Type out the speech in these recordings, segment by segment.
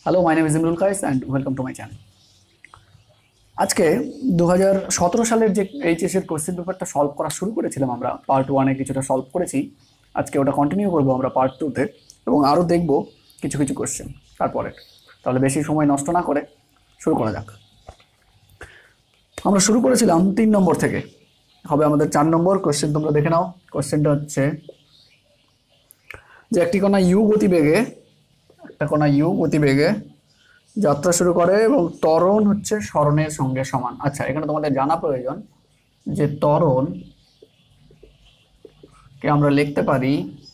Hello, my name is Imrul Kayes and welcome to my channel. আজকে 2017 সালের যে এইচএসের কোশ্চেন পেপারটা সলভ করা শুরু করেছিলাম, আমরা পার্ট 1-এ কিছুটা সলভ করেছি। আজকে ওটা কন্টিনিউ করবো আমরা পার্ট 2-তে, এবং আরও দেখব কিছু কিছু কোশ্চেন তারপরে। তাহলে বেশি সময় নষ্ট না করে শুরু করা যাক। আমরা শুরু করেছিলাম 3 নম্বর থেকে, হবে আমাদের 4 নম্বর কোশ্চেন। তোমরা দেখে নাও। কোশ্চেনটা হচ্ছে যে একটা কণা ইউ গতিবেগে যাত্রা শুরু করে এবং ত্বরণ হচ্ছে সরণের সঙ্গে সমান। আচ্ছা, এখানে তোমাদের জানা প্রয়োজন যে ত্বরণ কে আমরা লিখতে পারি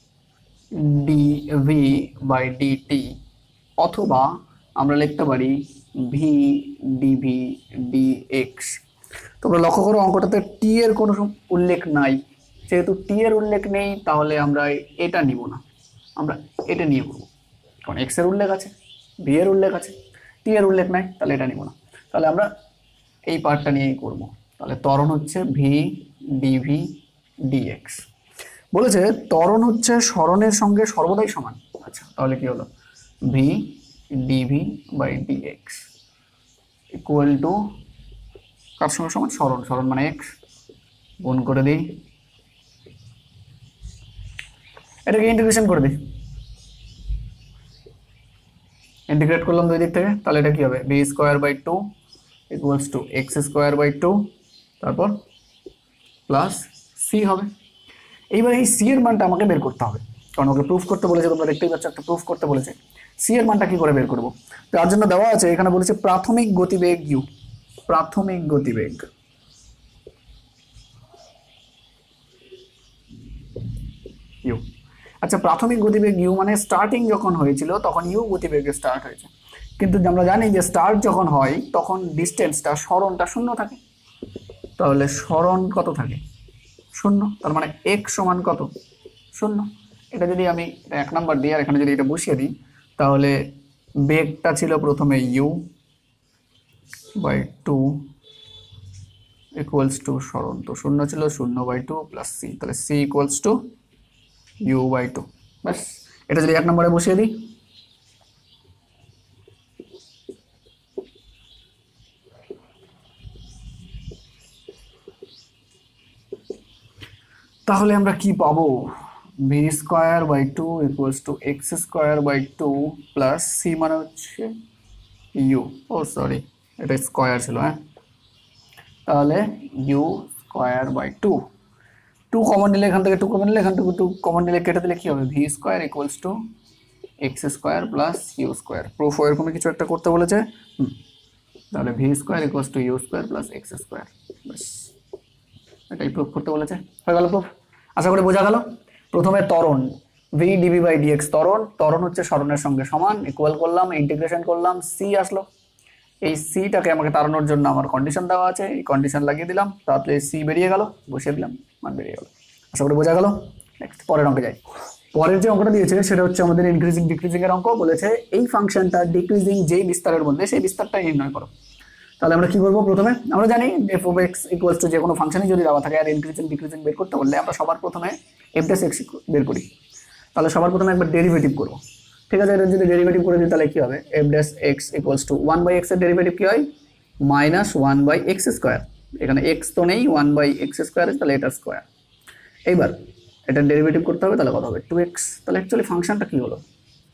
ডিভি বাই ডিটি, অথবা আমরা লিখতে পারি ভি ডিভি ডিএক্স। তোমরা লক্ষ্য করো অঙ্কটাতে টি এর কোনো উল্লেখ নাই। যেহেতু টি এর উল্লেখ নেই, তাহলে আমরা এটা নিব না, আমরা এটা নিয়ে করবো। কারণ এক্স এর উল্লেখ আছে, ভি এর উল্লেখ আছে, টি এর উল্লেখ নাই, তাহলে এটা নিব না। তাহলে আমরা এই পার্টটা নিয়েই করবো। তাহলে ত্বরণ হচ্ছে ভি ডিভি ডিএক্স। বলেছে ত্বরণ হচ্ছে সরণের সঙ্গে সর্বদাই সমান। আচ্ছা, তাহলে কি হলো? V DV by DX equal to কার সঙ্গে সমান? সরণ। সরণ মানে এক্স। গুণ করে দিই, এটাকে ইন্টিগ্রেশন করে দিই। ইন্টিগ্রেট করলাম দুই দিক থেকে, তাহলে এটা কি হবে? B square by 2 equals to X square by 2, তারপর প্লাস সি হবে। এইবার এই সি এর মানটা আমাকে বের করতে হবে, কারণ ওকে প্রুফ করতে বলেছে। তোমরা দেখতেই পাচ্ছ একটা প্রুফ করতে বলেছে। সি এর মানটা কি করে বের করব? তার জন্য দেওয়া আছে, এখানে বলেছে প্রাথমিক গতিবেগ ইউ। প্রাথমিক গতিবেগ ইউ। আচ্ছা, প্রাথমিক গতিবেগ ইউ মানে স্টার্টিং যখন হয়েছিল তখন ইউ গতিবেগে স্টার্ট হয়েছে। কিন্তু আমরা জানি যে স্টার্ট যখন হয় তখন ডিস্টেন্সটা, সরণটা শূন্য থাকে। তাহলে সরণ কত থাকে? শূন্য। তার মানে এক্স সমান কত? শূন্য। এটা যদি আমি 1 নাম্বার দিই আর এখানে যদি এটা বসিয়ে দিই, তাহলে বেগটা ছিল প্রথমে ইউ বাই 2 ইকুয়ালস টু সরণ, তো শূন্য ছিল 0/2 প্লাস সি, তাহলে C equals to U by 2। ব্যাস, এটা যদি 1 নম্বরে বসিয়ে দিই, তাহলে আমরা কি পাবো? V square by 2 equals to X square by 2 plus C মানে হচ্ছে ইউ। ও সরি, এটা স্কোয়ার ছিল। হ্যাঁ, তাহলে ইউ স্কোয়ার বাই 2। 2 কমন নিলে এখান থেকে 2 কমন নিলে এখান থেকে 2 কমন নিলে কেটে দিলে কি হবে? V square equals to X square plus U square. Proof এরকম কিছু একটা করতে বলেছে। তাহলে V square equals to U square plus X square. ব্যাস, এটাই প্রুফ করতে বলেছে। হয়ে গেল প্রুফ। আশা করি বোঝা গেল। প্রথমে ত্বরণ ভি ডিভি বাই ডিএক্স, ত্বরণ হচ্ছে সরণের সঙ্গে সমান। ইকুয়াল করলাম, ইন্টিগ্রেশন করলাম, সি আসলো। এই সিটাকে আমাকে তাড়ানোর জন্য আমার কন্ডিশন দেওয়া আছে, এই কন্ডিশন লাগিয়ে দিলাম, তাহলে সি বেরিয়ে গেল, বসিয়ে দিলাম, মান বেরিয়ে গেল। আশা করি বোঝা গেল। নেক্সট পরের অঙ্কে যাই। পরের যে অঙ্কটা দিয়েছে সেটা হচ্ছে আমাদের ইনক্রিজিং ডিক্রিজিং এর অঙ্ক। বলেছে এই ফাংশনটা ডিক্রিজিং যেই বিস্তারের মধ্যে, সেই বিস্তারটাই নির্ণয় করো। তাহলে আমরা কি করবো? প্রথমে আমরা জানি F of X equals to যে কোনো ফাংশনই যদি দেওয়া থাকে আর ইনক্রিজিং ডিক্রিজিং বের করতে বললে আমরা সবার প্রথমে এফ ড্যাশ এক্স বের করি। তাহলে সবার প্রথমে একবার ডেরিভেটিভ করবো। ঠিক আছে, এটা যদি ডেরিভেটিভ করে দিই তাহলে কি হবে? F dash X equals to 1/x এর ডেরিভেটিভ কি হয়? Minus 1/x square. এখানে এক্স তো নেই, 1/x স্কোয়ার, তাহলে এটা স্কোয়ার। এইবার এটা ডেরিভেটিভ করতে হবে, তাহলে কত হবে? 2x। তাহলে অ্যাকচুয়ালি ফাংশনটা কি হলো?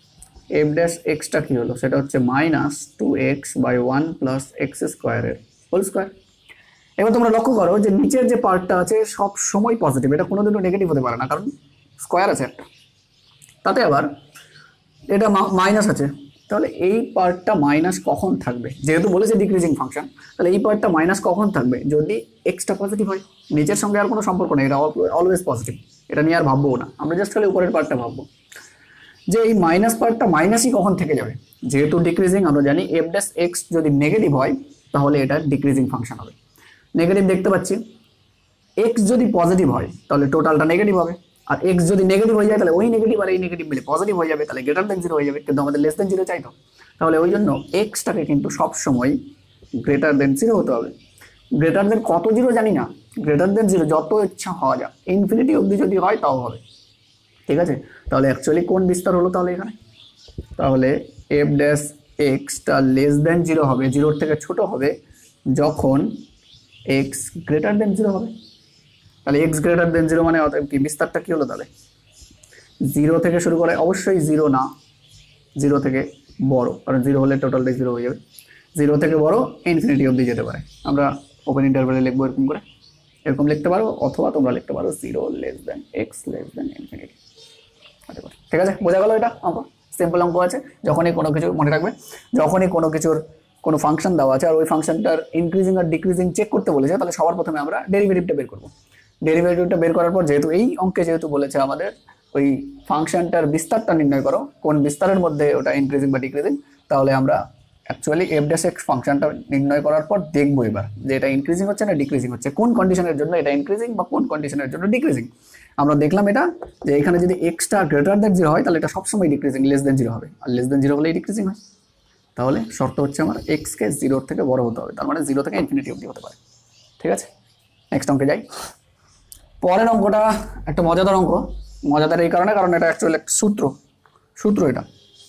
এফ ড্যাশ এক্সটা কি হলো? সেটা হচ্ছে minus 2x by 1 plus X স্কোয়ারের হোল স্কোয়ার। এবার তোমরা লক্ষ্য করো যে নিচের যে পার্টটা আছে সব সময় পজিটিভ, এটা কোনোদিনও নেগেটিভ হতে পারে না, কারণ স্কোয়ার আছে একটা। তাতে আবার এটা মাইনাস আছে, তাহলে এই পার্টটা মাইনাস কখন থাকবে? যেহেতু বলেছে ডিক্রিজিং ফাংশন, তাহলে এই পার্টটা মাইনাস কখন থাকবে? যদি এক্সটা পজিটিভ হয়। নিচের সঙ্গে আর কোনো সম্পর্ক নেই, এটা অলওয়েজ পজিটিভ, এটা নিয়ে আর ভাববো না, আমরা জাস্ট খালি উপরের পার্টটা ভাববো যে এই মাইনাস পার্টটা মাইনাসই কখন থেকে যাবে। যেহেতু ডিক্রিজিং, আমরা জানি এফ ড্যাশ এক্স যদি নেগেটিভ হয় তাহলে এটা ডিক্রিজিং ফাংশন হবে। নেগেটিভ দেখতে পাচ্ছি। এক্স যদি পজিটিভ হয় তাহলে টোটালটা নেগেটিভ হবে, আর এক্স যদি নেগেটিভ হয়ে যায় তাহলে ওই নেগেটিভ আর এই নেগেটিভ মিলে পজিটিভ হয়ে যাবে, তাহলে গ্রেটার দেন জিরো হয়ে যাবে। কিন্তু আমাদের লেস দেন জিরো চাইতো, তাহলে ওই জন্য এক্সটাকে কিন্তু সবসময় গ্রেটার দেন জিরো হতে হবে। গ্রেটার দেন কত জিরো জানি না, গ্রেটার দেন জিরো যত ইচ্ছা হওয়া যায়, ইনফিনিটি অবধি যদি হয় তাও হবে। ঠিক আছে, তাহলে অ্যাকচুয়ালি কোন বিস্তার হলো তাহলে এখানে? তাহলে এফ ড্যাশ এক্সটা লেস দেন জিরো হবে, জিরোর থেকে ছোট হবে যখন এক্স গ্রেটার দেন জিরো হবে। তাহলে এক্স গ্রেটার দেন জিরো মানে অতএব কি বিস্তারটা কি হলো তাহলে, জিরো থেকে শুরু করে, অবশ্যই জিরো না, জিরো থেকে বড়, কারণ জিরো হলে টোটালটাই জিরো হয়ে যাবে, জিরো থেকে বড় ইনফিনিটি অবধি যেতে পারে। আমরা ওপেন ইন্টারভ্যালে লিখবো এরকম করে, এরকম লিখতে পারো, অথবা তোমরা লিখতে পারো zero less than X less than infinity. ঠিক আছে, বোঝা গেল? এটা অঙ্ক, সিম্পল অঙ্ক আছে। যখনই কোনো কিছু মনে রাখবে, যখনই কোনো কিছুর কোনো ফাংশন দেওয়া আছে আর ওই ফাংশনটার ইনক্রিজিং আর ডিক্রিজিং চেক করতে বলেছে, তাহলে সবার প্রথমে আমরা ডেরিভেটিভটা বের করবো। ডেরিভেটিভটা বের করার পর যেহেতু এই অঙ্কে যেহেতু বলেছে আমাদের ওই ফাংশনটার বিস্তারটা নির্ণয় করো, কোন বিস্তারের মধ্যে ওটা ইনক্রিজিং বা ডিক্রিজিং, তাহলে আমরা অ্যাকচুয়ালি এফ ড্যাশ এক্স ফাংশনটা নির্ণয় করার পর দেখবো এবার যে এটা ইনক্রিজিং হচ্ছে না ডিক্রিজিং হচ্ছে, কোন কন্ডিশনের জন্য এটা ইনক্রিজিং বা কোন কন্ডিশনের জন্য ডিক্রিজিং। আমরা দেখলাম এটা যে এখানে যদি এক্সটা গ্রেটার দেন জিরো হয় তাহলে এটা সবসময় ডিক্রিজিং, লেস দেন জিরো হবে, আর লেস দেন জিরো হলেই ডিক্রিজিং হয়। তাহলে শর্ত হচ্ছে আমার এক্সকে জিরোর থেকে বড় হতে হবে, তার মানে জিরো থেকে ইনফিনিটি অবধি হতে পারে। ঠিক আছে, নেক্সট অঙ্কে যাই। পরের অঙ্কটা একটা মজাদার অঙ্ক, মজাদার এই কারণে কারণ এটা অ্যাকচুয়ালি একটা সূত্র এটা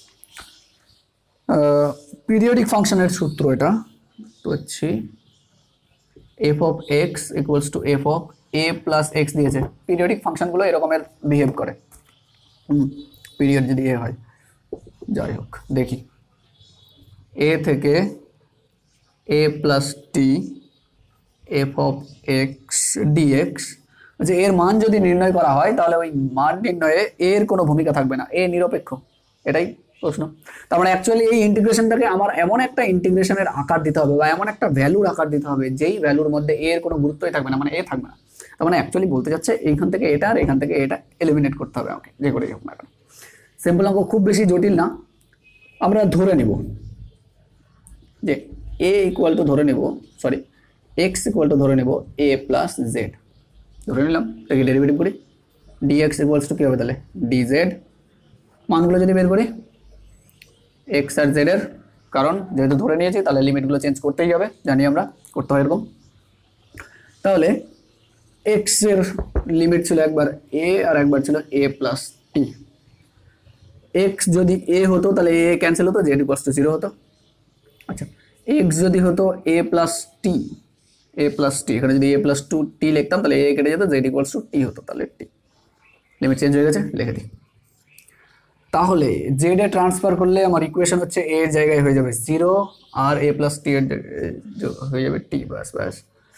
পিরিয়ডিক ফাংশনের সূত্র। এটা তো হচ্ছে F of X equals to F of A plus X দিয়েছে। পিরিয়ডিক ফাংশনগুলো এরকমের বিহেভ করে, পিরিয়ড যদি এ হয়। যাই হোক দেখি, এ থেকে A plus T F of X DX, যে এর মান যদি নির্ণয় করা হয় তাহলে ওই মান নির্ণয়ে এর কোনো ভূমিকা থাকবে না, এ নিরপেক্ষ, এটাই প্রশ্ন। তার মানে অ্যাকচুয়ালি এই ইন্টিগ্রেশনটাকে আমার এমন একটা ইন্টিগ্রেশনের আকার দিতে হবে বা এমন একটা ভ্যালুর আকার দিতে হবে যেই ভ্যালুর মধ্যে এর কোনো গুরুত্বই থাকবে না, মানে এ থাকবে না। তার মানে অ্যাকচুয়ালি বলতে যাচ্ছে এইখান থেকে এটা আর এখান থেকে এটা এলিমিনেট করতে হবে আমাকে, যে করেই হোক না কেন। সিম্পল অঙ্ক, খুব বেশি জটিল না। আমরা ধরে নেব যে এ ইকুয়াল টু ধরে নেব, সরি এক্স ইকুয়াল টু ধরে নেব এ প্লাস জেড, ধরে নিলাম। দেখি ডেরিভেটিভ করি, ডিএক্স ইকুয়ালস টু কী হবে তাহলে ডিজেড। মানগুলো যদি বের করি এক্স আর জেড এর, কারণ যেহেতু ধরে নিয়েছি তাহলে লিমিটগুলো চেঞ্জ করতেই হবে, জানি আমরা করতে হয় এরকম। তাহলে এক্স এর লিমিট ছিল একবার এ আর একবার ছিল এ প্লাস টি। এক্স যদি এ হতো তাহলে এ ক্যান্সেল হতো, জেড ইকুয়ালস টু জিরো হতো। আচ্ছা, এক্স যদি হতো এ প্লাস টি, এ প্লাস টি, এখানে যদি এ প্লাস টু টি লিখতাম তাহলে এ কেটে যেত, জেড ইকুয়ালস টু টি হতো, তাহলে টি। লিমিট চেঞ্জ হয়ে গেছে, লিখে দিই। তাহলে জেড এ ট্রান্সফার করলে আমার ইকুয়েশন হচ্ছে এ এর জায়গায় হয়ে যাবে জিরো আর এ প্লাস টি এর হয়ে যাবে টি, ব্যাস ব্যাস।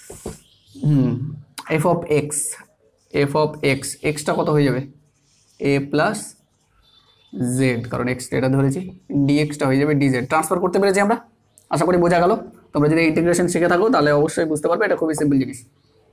F of X, F of X, এক্সটা কত হয়ে যাবে এ প্লাস জেড, কারণ এক্স এটা ধরেছি, ডিএক্সটা হয়ে যাবে ডিজেড। ট্রান্সফার করতে পেরেছি আমরা, আশা করি বোঝা গেল। তোমরা যদি ইন্টিগ্রেশন শিখে থাকো তাহলে অবশ্যই বুঝতে পারবে, এটা খুবই সিম্পল জিনিস।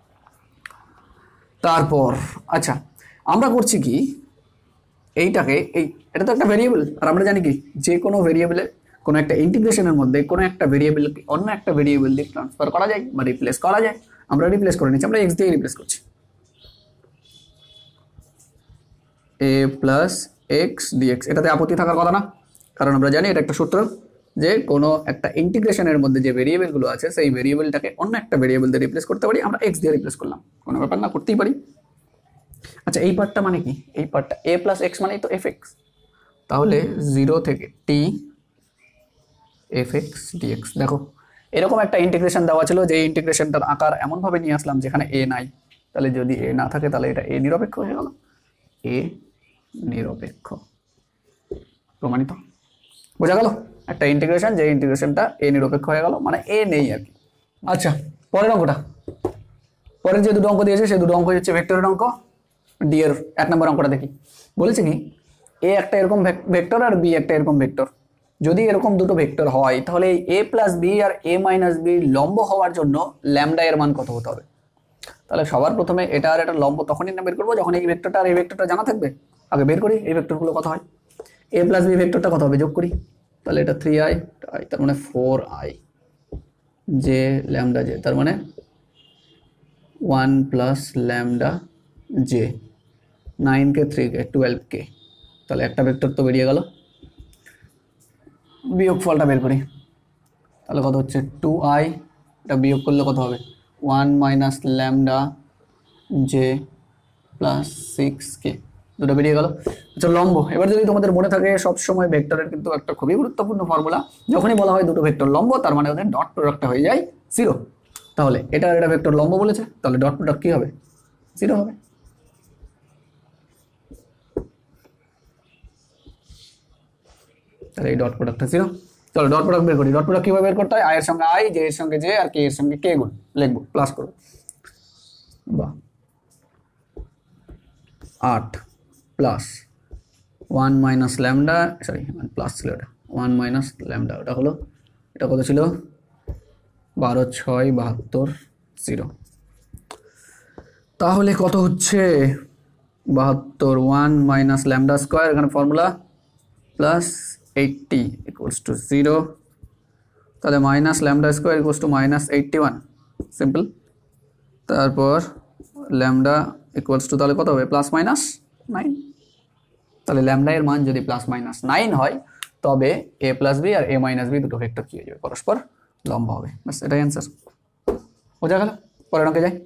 তারপর আচ্ছা আমরা করছি কি, এইটাকে এটা তো একটা ভেরিয়েবল, আর আমরা জানি কি যে কোনো ভেরিয়েবলে কোনো একটা ইন্টিগ্রেশনের মধ্যে কোনো একটা ভেরিয়েবলকে অন্য একটা ভেরিয়েবল দিয়ে ট্রান্সফার করা যায় বা রিপ্লেস করা যায়। আমরা রিপ্লেস করে নিচ্ছি, আমরা এক্স দিয়ে রিপ্লেস করছি, এ প্লাস এক্স ডিএক্স। এটাতে আপত্তি থাকার কথা না, কারণ আমরা জানি এটা একটা সূত্র যে কোনো একটা ইন্টিগ্রেশনের মধ্যে যে ভেরিয়েবলগুলো আছে সেই ভেরিয়েবলটাকে অন্য একটা ভেরিয়েবল দিয়ে রিপ্লেস করতে পারি, আমরা এক্স দিয়ে রিপ্লেস করলাম, কোনো ব্যাপার না, করতেই পারি। আচ্ছা এই পার্টটা মানে কি, এই পার্টটা এ প্লাস এক্স মানেই তো এফ এক্স, তাহলে জিরো থেকে টি এফ এক্স ডিএক্স। দেখো এরকম একটা ইন্টিগ্রেশন দেওয়া ছিল, যে ইন্টিগ্রেশনটার আকার এমনভাবে নিয়ে আসলাম যেখানে এ নাই, তাহলে যদি এ না থাকে তাহলে এটা এ নিরপেক্ষ হয়ে গেল, এ নিরপেক্ষ, প্রমাণিত। বোঝা গেল? একটা ইন্টিগ্রেশন, যে ইন্টিগ্রেশনটা এ নিরপেক্ষ হয়ে গেল, মানে এ নেই আর কি। আচ্ছা পরের অঙ্কটা, পরের যে দুটো অঙ্ক দিয়েছে সেই দুটো অঙ্ক হচ্ছে ভেক্টরের অঙ্ক। ডি এর 1 নম্বর অঙ্কটা দেখি, বলেছে কি এ একটা এরকম ভেক্টর আর বি একটা এরকম ভেক্টর। যদি এরকম দুটো ভেক্টর হয় তাহলে এ প্লাস বি আর এ মাইনাস বি লম্ব হওয়ার জন্য ল্যামডা এর মান কত হতে হবে। তাহলে সবার প্রথমে এটা আর এটা লম্ব তখনই না বের করবো যখন এই ভেক্টরটা আর এই ভেক্টরটা জানা থাকবে। আগে বের করি এই ভেক্টরগুলো কত হয়। এ প্লাস বি ভেক্টরটা কত হবে যোগ করি, তাহলে এটা 3i, তার মানে 4i জে ল্যামডা জে, তার মানে 1 plus lambda J, 9k 3k 12k। তাহলে একটা ভেক্টর তো বেরিয়ে গেল। বিয়োগ ফলটা বের করি, তাহলে কত হচ্ছে 2i, এটা বিয়োগ করলে কত হবে 1 minus lambda J plus 6k। দুটো বেরিয়ে গেল। আচ্ছা লম্ব, এবার যদি তোমাদের মনে থাকে সবসময় ভেক্টরের কিন্তু একটা খুবই গুরুত্বপূর্ণ ফর্মুলা, যখনই বলা হয় দুটো ভেক্টর লম্ব তার মানে ওদের ডট প্রোডাক্টটা হয়ে যায় 0। তাহলে এটা এটা ভেক্টর লম্ব বলেছে, তাহলে ডট প্রোডাক্ট কি হবে? 0 হবে। তাহলে এই ডট প্রোডাক্টটা 0। চলো ডট প্রোডাক্ট বের করি। ডট প্রোডাক্ট কিভাবে বের করতে হয়? আই এর সঙ্গে আই, জে এর সঙ্গে জে, আর কে এর সঙ্গে কে গুণ লিখবো, প্লাস করবো। বাহ, 8 plus 1 minus lambda, sorry plus ছিল এটা, 1 মাইনাস ল্যামডা, ওটা হলো, এটা কত ছিল? 12 6 72 0। তাহলে কত হচ্ছে? 72, 1 মাইনাস ল্যামডা স্কোয়ার, এখানে ফর্মুলা প্লাস 80 ইকুয়ালস টু 0। তাহলে minus lambda square equals to minus 81, simple. তারপর ল্যামডা ইকুয়ালস টু তাহলে কত হবে? Plus minus 9। তাহলে ল্যামডা এর মান যদি প্লাস মাইনাস 9 হয় তবে এ প্লাস বি আর এ মাইনাস বি দুটো ভেক্টর কি হয়ে যাবে? পরস্পর লম্ব হবে। বাস এটাই অ্যান্সার। বোঝা গেল? পরের অঙ্কে যাই।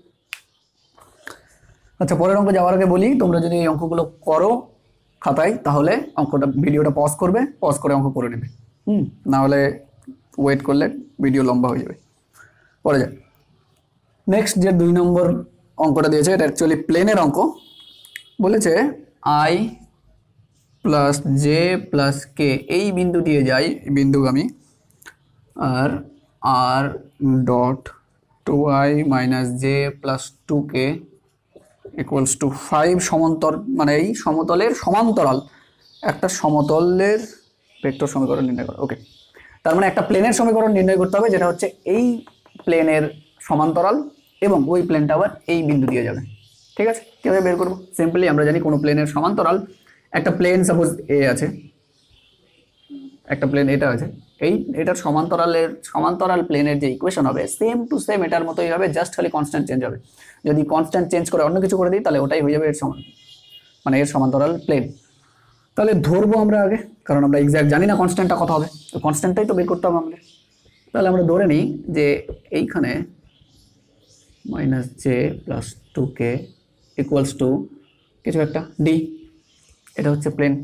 আচ্ছা পরের অঙ্কে যাওয়ার আগে বলি, তোমরা যদি এই অঙ্কগুলো করো খাতায় তাহলে অঙ্কটা ভিডিওটা পজ করবে, পজ করে অঙ্ক করে নেবে। না হলে ওয়েট করলে ভিডিও লম্বা হয়ে যাবে। পরে যাই। নেক্সট যে 2 নম্বর অঙ্কটা দিয়েছে এটা অ্যাকচুয়ালি প্লেনের অঙ্ক। বলেছে I plus J plus K এই বিন্দু দিয়ে যাই, বিন্দুগামী, আর R dot 2i minus J plus 2k equals to 5 সমান্তর, মানে এই সমতলের সমান্তরাল একটা সমতলের ভেক্টর সমীকরণ নির্ণয় করো। ওকে, তার মানে একটা প্লেনের সমীকরণ নির্ণয় করতে হবে যেটা হচ্ছে এই প্লেনের সমান্তরাল এবং ওই প্লেনটা আবার এই বিন্দু দিয়ে যাবে। ঠিক আছে, কীভাবে বের করবো? সিম্পলি আমরা জানি কোনো প্লেনের সমান্তরাল, একটা প্লেন সাপোজ এ আছে, একটা প্লেন এটা আছে, এটার সমান্তরাল প্লেনের যে ইকুয়েশন হবে সেম টু সেম এটার মতোই হবে, জাস্ট খালি কনস্ট্যান্ট চেঞ্জ হবে। যদি কনস্ট্যান্ট চেঞ্জ করে অন্য কিছু করে দিই তাহলে ওটাই হয়ে যাবে এর সমান, মানে এর সমান্তরাল প্লেন। তাহলে ধরবো আমরা আগে, কারণ আমরা এক্স্যাক্ট জানি না কনস্ট্যান্টটা কত হবে, তো কনস্ট্যান্টটাই তো বের করতে হবে আমাদের। তাহলে আমরা ধরে নিই যে এইখানে minus J plus 2k equals to কিছু একটা ডি, এটা হচ্ছে প্লেন,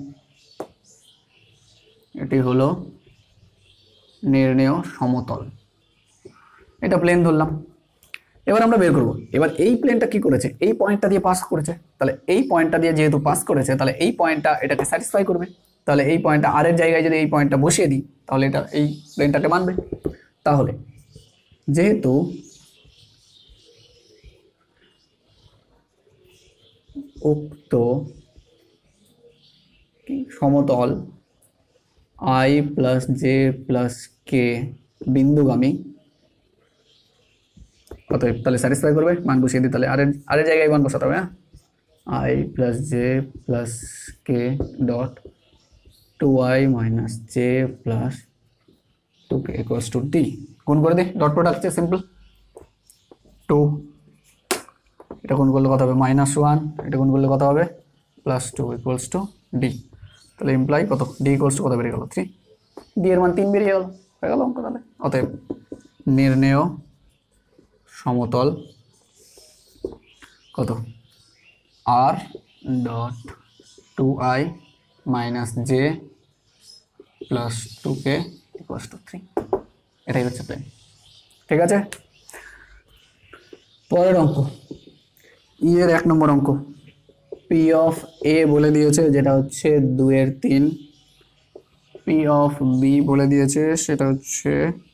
এটি হলো নির্ণেয় সমতল, এটা প্লেন ধরলাম। এবার আমরা বের করব, এবার এই প্লেনটা কি করেছে? এই পয়েন্টটা দিয়ে পাস করেছে, তাহলে এই পয়েন্টটা দিয়ে যেহেতু পাস করেছে তাহলে এই পয়েন্টটা এটাকে স্যাটিসফাই করবে। তাহলে এই পয়েন্টটা আর এর জায়গায় যদি এই পয়েন্টটা বসিয়ে দিই তাহলে এটা এই প্লেনটাকে মানবে। তাহলে যেহেতু উক্ত সমতল I plus J plus K বিন্দুগামী, অতএব তাহলে স্যাটিসফাই করবে, মান বসিয়ে দিই, তাহলে আর এর জায়গায় মান বসাতে হবে। হ্যাঁ, I plus J plus K dot 2i minus J plus 2k equals to D, গুণ করে দিই, ডট প্রোডাক্ট হচ্ছে সিম্পল 2, এটা গুণ করলে কত হবে? -1, এটা গুণ করলে কত হবে? +2 ইকুয়ালস টু ডি। তাহলে ইমপ্লাই কত? ডি ইকুয়ালস টু কত বেরিয়ে গেল? 3। ডি এর মান 3 বেরিয়ে গেল, হয়ে গেল অঙ্ক। তাহলে অতএব নির্ণেয় সমতল কত? R dot 2i minus J plus 2k equals to 3, এটাই হচ্ছে প্লেন। ঠিক আছে, পরের অঙ্ক, এর 1 নম্বর অঙ্ক, পি অফ এ বলে দিয়েছে যেটা হচ্ছে 2/3, পি অফ বি বলে দিয়েছে সেটা হচ্ছে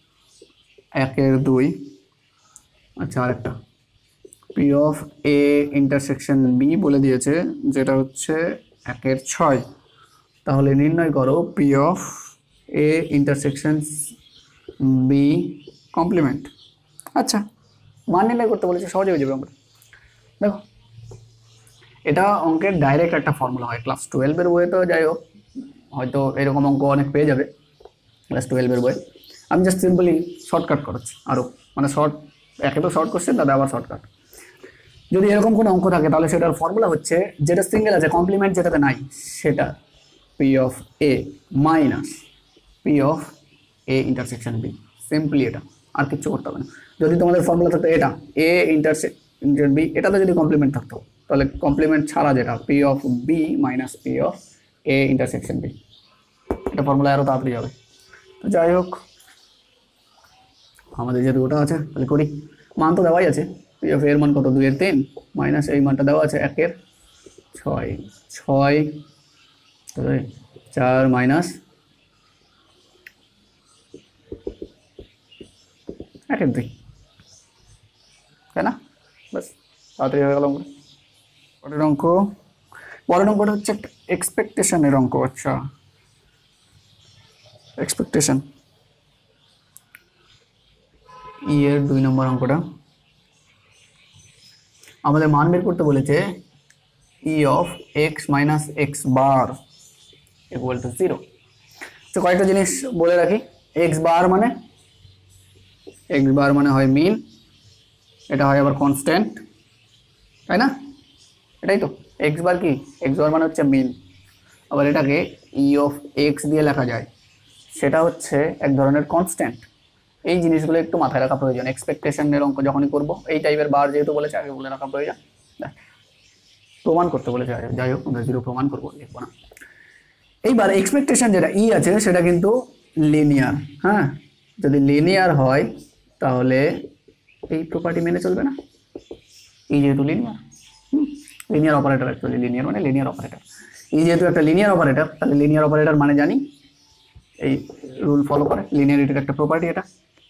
1/2। আচ্ছা আরেকটা, P of A intersection B বলে দিয়েছে যেটা হচ্ছে 1/6। তাহলে নির্ণয় করো P of A intersection B complement. আচ্ছা, মান নির্ণয় করতে বলেছে, সহজে হয়ে যাবে আমরা। দেখো এটা অঙ্কের ডাইরেক্ট একটা ফর্মুলা হয়, ক্লাস 12-এর বইয়ে তো যাই হোক হয়তো এরকম অঙ্ক অনেক পেয়ে যাবে ক্লাস 12-এর বইয়ে। আমি জাস্ট সিম্পলি শর্টকাট করাচ্ছি আরও, মানে একে তো শর্ট কোশ্চেন, তাতে আবার শর্টকাট। যদি এরকম কোনো অঙ্ক থাকে তাহলে সেটার ফর্মুলা হচ্ছে, যেটা সিঙ্গেল আছে কমপ্লিমেন্ট যেটাতে নাই সেটা P of A minus P of A intersection B, simply এটা, আর কিচ্ছু করতে হবে না। যদি তোমাদের ফর্মুলা থাকতো এটা এ ইন্টারসেকশন বি, এটাতে যদি কমপ্লিমেন্ট থাকতো তাহলে কমপ্লিমেন্ট ছাড়া যেটা P of B minus P of A intersection B, এটা ফর্মুলা আরও তাড়াতাড়ি যাবে। তো যাই হোক, আমাদের যেহেতু ওটা আছে তাহলে করি। মান তো দেওয়াই আছে, পি অফ এর মান কত 2/3 মাইনাস এই মানটা দেওয়া আছে 1/6, 6 তাহলে 4 মাইনাস 1/2, তাই না? বাস তাড়াতাড়ি হয়ে গেল। পরের অঙ্ক, পরের অঙ্কটা হচ্ছে একটা এক্সপেকটেশনের অঙ্ক। আচ্ছা, এক্সপেকটেশন ই এর 2 নম্বর অঙ্কটা আমাদের মান বের করতে বলেছে E of X minus X bar equal to 0। তো কয়েকটা জিনিস বলে রাখি। এক্স বার মানে হয় মিন, এটা হয় আবার কনস্ট্যান্ট, তাই না? এটাই তো এক্স বার কি, এক্স বার মানে হচ্ছে মিন। আবার এটাকে ই অফ এক্স দিয়ে লেখা যায়, সেটা হচ্ছে এক ধরনের কনস্ট্যান্ট। এই জিনিসগুলো একটু মাথায় রাখা প্রয়োজন এক্সপেকটেশনের অঙ্ক যখনই করব। এই টাইপের বার যেহেতু বলেছে আগে বলে রাখা প্রয়োজন। প্রমাণ করতে বলেছে, যাই হোক আমরা 0 প্রমাণ করবো, লিখবো না। এইবার এক্সপেকটেশন যেটা ই আছে সেটা কিন্তু লিনিয়ার। হ্যাঁ, যদি লিনিয়ার হয় তাহলে এই প্রপার্টি মেনে চলবে না। ই যেহেতু linear, linear operator, actually linear মানে লিনিয়ার অপারেটর। ই যেহেতু একটা লিনিয়ার অপারেটর, তাহলে লিনিয়ার অপারেটর মানে জানি এই রুল ফলো করে, লিনিয়ারিটির একটা প্রপার্টি এটা।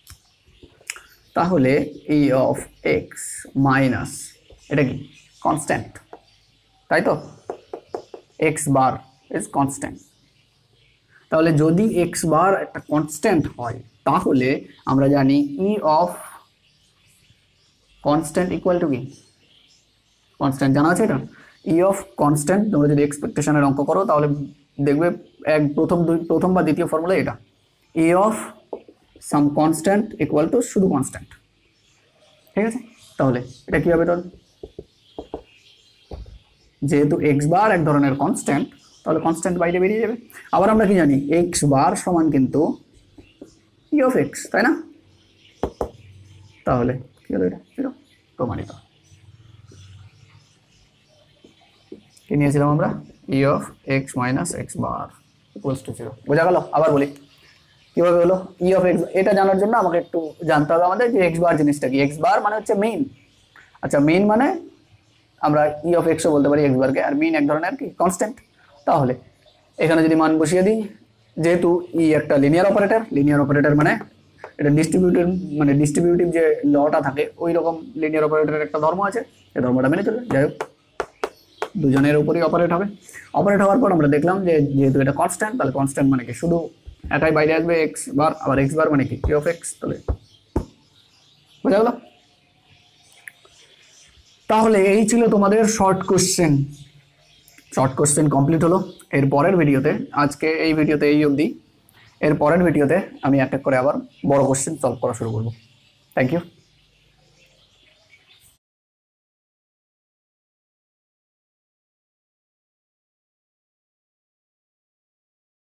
তাহলে ই অফ এক্স মাইনাস এটা কি কনস্ট্যান্ট, তাই তো? X bar is constant. তাহলে যদি এক্স বার একটা কনস্ট্যান্ট হয় তাহলে আমরা জানি E of constant equal to কি, কনস্ট্যান্ট জানা আছে এটা। ই অফ কনস্ট্যান্ট তোমরা যদি এক্সপেকটেশনের অঙ্ক করো তাহলে দেখবে প্রথম বা দ্বিতীয় ফর্মুলা এটা, E of some constant equal to শুধু কনস্ট্যান্ট। ঠিক আছে, তাহলে এটা কি হবে? তাহলে যেহেতু এক্স বার এক ধরনের কনস্ট্যান্ট, তাহলে কনস্ট্যান্ট বাইরে বেরিয়ে যাবে। আবার আমরা কি জানি, এক্স বার সমান কিন্তু ই অফ এক্স, তাই না? তাহলে কি হলো? এটা 0 প্রমাণিত। কি নিয়েছিলাম আমরা? E of X minus X bar equals to 0। বোঝা গেল? আবার বলি কিভাবে হলো। ই অফ এক্স, এটা জানার জন্য আমাকে একটু জানতে হবে আমাদের যে এক্স বার জিনিসটা কি। এক্স বার মানে হচ্ছে মেইন। আচ্ছা, মেইন মানে আমরা ই অফ এক্সও বলতে পারি এক্স বারকে, আর মেইন এক ধরনের কি কনস্ট্যান্ট। তাহলে এখানে যদি মান বসিয়ে দিই, যেহেতু ই একটা লিনিয়ার অপারেটর মানে এটা ডিস্ট্রিবিউটিভ যে লটা থাকে ওই রকম লিনিয়ার অপারেটরের একটা ধর্ম আছে, এই ধর্মটা মেনে চলবে। যাই হোক, দুজনের উপরই অপারেট হবে। অপারেট হওয়ার পর আমরা দেখলাম যে যেহেতু এটা কনস্ট্যান্ট, তাহলে কনস্ট্যান্ট মানে কি শুধু এটাই বাইরে আসবে এক্স বার, আবার এক্স বার মানে কি ই অফ এক্স। তাহলে বোঝা গেল? তাহলে এই ছিল তোমাদের শর্ট কোশ্চেন কমপ্লিট হলো। এর পরের ভিডিওতে, আজকে এই ভিডিওতে এই অবধি, এর পরের ভিডিওতে আমি এক এক করে আবার বড় কোশ্চেন সলভ করা শুরু করব। Thank you.